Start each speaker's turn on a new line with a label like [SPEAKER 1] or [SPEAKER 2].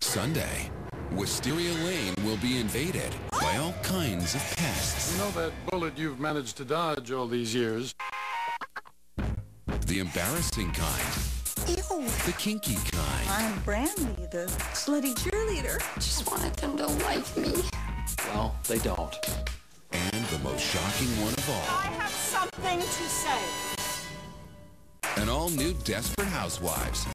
[SPEAKER 1] Sunday, Wisteria Lane will be invaded by all kinds of pests.
[SPEAKER 2] You know that bullet you've managed to dodge all these years?
[SPEAKER 1] The embarrassing kind.
[SPEAKER 3] Ew.
[SPEAKER 1] The kinky kind.
[SPEAKER 3] I'm Brandy, the slutty cheerleader.
[SPEAKER 4] Just wanted them to like me.
[SPEAKER 5] Well, they don't.
[SPEAKER 1] And the most shocking one of all.
[SPEAKER 6] I have something to say.
[SPEAKER 1] An all-new Desperate Housewives.